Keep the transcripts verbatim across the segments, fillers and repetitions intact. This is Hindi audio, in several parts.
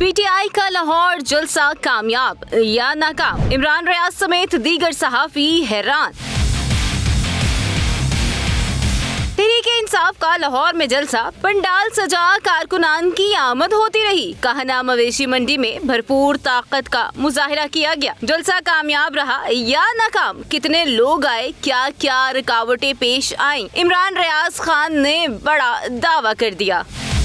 पीटीआई का लाहौर जलसा कामयाब या नाकाम, इमरान रियाज समेत दीगर सहाफी हैरान। तहरीके इंसाफ का लाहौर में जलसा, पंडाल सजा, कारकुनान की आमद होती रही। कहना मवेशी मंडी में भरपूर ताकत का मुजाहिरा किया गया। जलसा कामयाब रहा या नाकाम, कितने लोग आए, क्या क्या रुकावटें पेश आईं, इमरान रियाज खान ने बड़ा दावा कर दिया।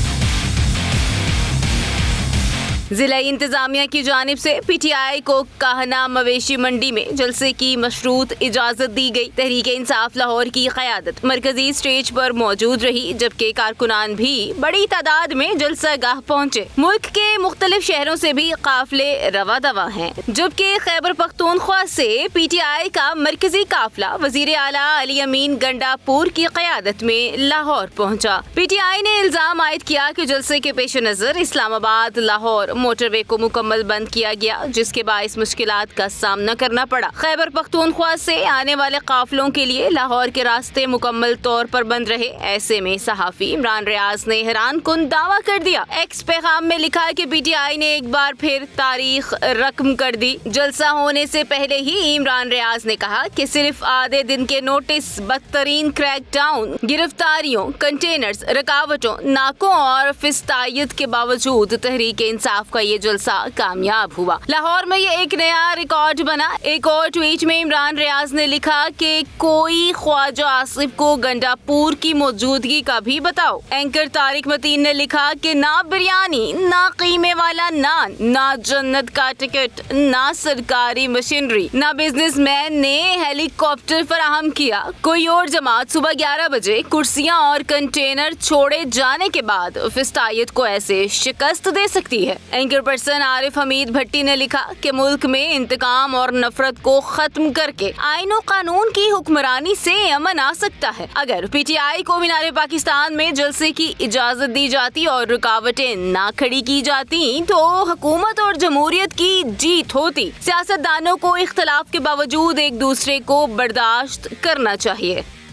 जिला इंतजामिया की जानिब से पीटीआई को कहना मवेशी मंडी में जलसे की मशरूत इजाजत दी गई। तहरीके इंसाफ लाहौर की क़यादत मरकजी स्टेज पर मौजूद रही, जबकि कारकुनान भी बड़ी तादाद में जलसा गाह पहुँचे। मुल्क के मुख्तलिफ शहरों से भी काफिले रवा दवा हैं, जबकि खैबर पख्तूनख्वा से पीटीआई का मरकजी काफिला वजीर आला अली अमीन गंडापुर की क़यादत में लाहौर पहुँचा। पीटीआई ने इल्जाम आयद किया कि जलसे के पेश नज़र इस्लामाबाद लाहौर मोटरवे को मुकम्मल बंद किया गया, जिसके बाइस मुश्किलात का सामना करना पड़ा। खैबर पख्तूनख्वा से आने वाले काफिलों के लिए लाहौर के रास्ते मुकम्मल तौर पर बंद रहे। ऐसे में सहाफी इमरान रियाज ने हैरान कुन दावा कर दिया। एक्स पैगाम में लिखा कि पीटीआई ने एक बार फिर तारीख रकम कर दी। जलसा होने से पहले ही इमरान रियाज ने कहा कि सिर्फ आधे दिन के नोटिस, बदतरीन क्रैकडाउन, गिरफ्तारियों, कंटेनर्स, रुकावटों, नाकों और फिस्तायत के बावजूद तहरीके इंसाफ का ये जलसा कामयाब हुआ। लाहौर में ये एक नया रिकॉर्ड बना। एक और ट्वीट में इमरान रियाज ने लिखा कि कोई ख्वाजा आसिफ को गंडापुर की मौजूदगी का भी बताओ। एंकर तारिक मतीन ने लिखा कि ना बिरयानी, ना कीमे वाला नान, ना जन्नत का टिकट, ना सरकारी मशीनरी, ना बिजनेसमैन ने हेलीकॉप्टर फराहम किया। कोई और जमात सुबह ग्यारह बजे कुर्सियां और कंटेनर छोड़े जाने के बाद फिस्तायत को ऐसे शिकस्त दे सकती है। एंकर पर्सन आरिफ हमीद भट्टी ने लिखा कि मुल्क में इंतकाम और नफरत को खत्म करके आईन और कानून की हुक्मरानी से अमन आ सकता है। अगर पीटीआई को मीनार पाकिस्तान में जलसे की इजाजत दी जाती और रुकावटें ना खड़ी की जाती तो हुकूमत और जमहूरियत की जीत होती। सियासतदानों को इख्तलाफ के बावजूद एक दूसरे को बर्दाश्त करना चाहिए।